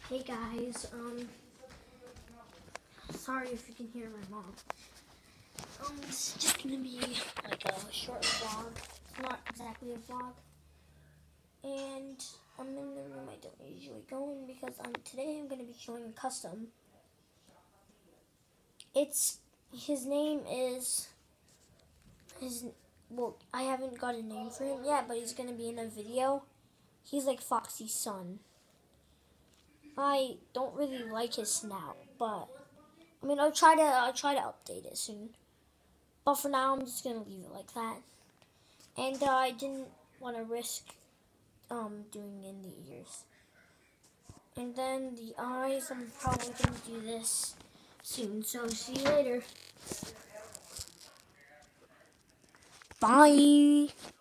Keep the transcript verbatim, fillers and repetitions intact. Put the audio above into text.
Hey guys, um, sorry if you can hear my mom. Um, it's just gonna be like a short vlog. It's not exactly a vlog. And I'm in the room I don't usually go in because um, today I'm gonna be showing a custom. It's, his name is, his, well, I haven't got a name for him yet, but he's gonna be in a video. He's like Foxy's son. I don't really like his snout, but I mean, I'll try to I'll try to update it soon. But for now, I'm just gonna leave it like that. And uh, I didn't want to risk um, doing in the ears. And then the eyes, I'm probably gonna do this soon. So see you later. Bye.